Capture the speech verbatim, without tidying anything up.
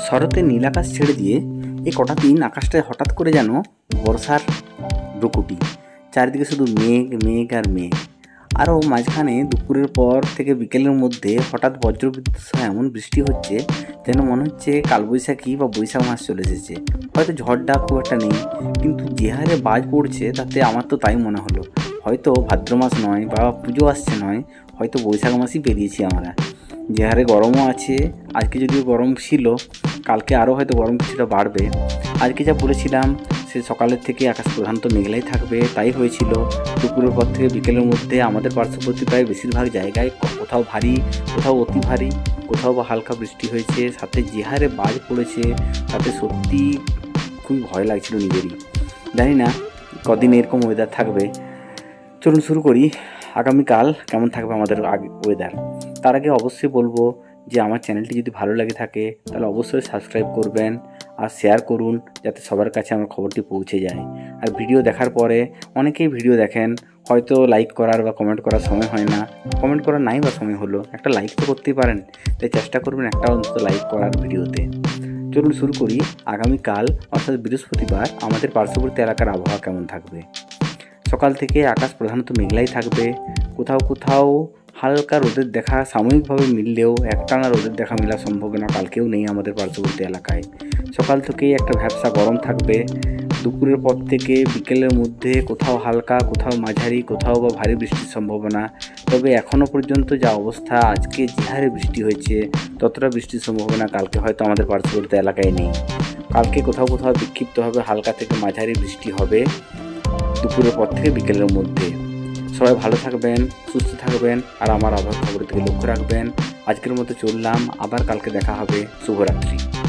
শরতের নীল আকাশ ছেড়ে দিয়ে এই কটা দিন আকাশটায় হঠাৎ করে যেন বর্ষার ভ্রুকুটি। চারিদিকে শুধু মেঘ মেঘ আর মেঘ। আরও মাঝখানে দুপুরের পর থেকে বিকেলের মধ্যে হঠাৎ বজ্রবিদ্যুৎ সহ এমন বৃষ্টি হচ্ছে যেন মনে হচ্ছে কালবৈশাখী বা বৈশাখ মাস চলে এসেছে। হয়তো ঝড়টা খুব একটা নেই, কিন্তু যে হারে বাজ পড়ছে তাতে আমার তো তাই মনে হলো হয়তো ভাদ্র মাস নয় বা পুজো আসছে নয়, হয়তো বৈশাখ মাসই পেরিয়েছি আমরা। যে হারে গরমও আছে, আজকে যদিও গরম ছিল, কালকে আরও হয়তো গরম কিছুটা বাড়বে। আজকে যা বলেছিলাম সে সকালের থেকে আকাশ প্রধানত মেঘলাই থাকবে, তাই হয়েছিল। দুপুরের পর থেকে বিকেলের মধ্যে আমাদের পার্শ্ববর্তী প্রায় বেশিরভাগ জায়গায় কোথাও ভারী, কোথাও অতি ভারী, কোথাও বা হালকা বৃষ্টি হয়েছে। সাথে যে হারে বাজ পড়েছে তাতে সত্যি খুবই ভয় লাগছিল নিজেরই। জানি না কদিন এরকম ওয়েদার থাকবে। চলুন শুরু করি। আগামীকাল কেমন থাকবে আমাদের ওয়েদার, তার আগে অবশ্যই বলবো যে আমার চ্যানেলটি যদি ভালো লাগে থাকে তাহলে অবশ্যই সাবস্ক্রাইব করবেন আর শেয়ার করুন, যাতে সবার কাছে আমার খবরটি পৌঁছে যায়। আর ভিডিও দেখার পরে অনেকেই ভিডিও দেখেন, হয়তো লাইক করার বা কমেন্ট করার সময় হয় না, কমেন্ট করার নাই বা সময় হলো, একটা লাইক তো করতেই পারেন, তাই চেষ্টা করবেন একটা অন্তত লাইক করার ভিডিওতে। চলুন শুরু করি। আগামীকাল অর্থাৎ বৃহস্পতিবার আমাদের পার্শ্ববর্তী এলাকার আবহাওয়া কেমন থাকবে। সকাল থেকে আকাশ প্রধানত মেঘলাই থাকবে, কোথাও কোথাও হালকা রোদের দেখা সাময়িকভাবে মিললেও একটানা রোদের দেখা মেলার সম্ভাবনা কালকেও নেই আমাদের পার্শ্ববর্তী এলাকায়। সকাল থেকেই একটা ভ্যাপসা গরম থাকবে। দুপুরের পর থেকে বিকেলের মধ্যে কোথাও হালকা, কোথাও মাঝারি, কোথাও বা ভারী বৃষ্টির সম্ভাবনা। তবে এখনও পর্যন্ত যা অবস্থা, আজকে যে হারে বৃষ্টি হয়েছে ততটা বৃষ্টির সম্ভাবনা কালকে হয়তো আমাদের পার্শ্ববর্তী এলাকায় নেই। কালকে কোথাও কোথাও বিক্ষিপ্তভাবে হালকা থেকে মাঝারি বৃষ্টি হবে দুপুরের পর থেকে বিকেলের মধ্যে। সবাই ভালো থাকবেন, সুস্থ থাকবেন আর আমার আবহাওয়ার খবরের দিকে লক্ষ্য রাখবেন। আজকের মতো চললাম, আবার কালকে দেখা হবে। শুভরাত্রি।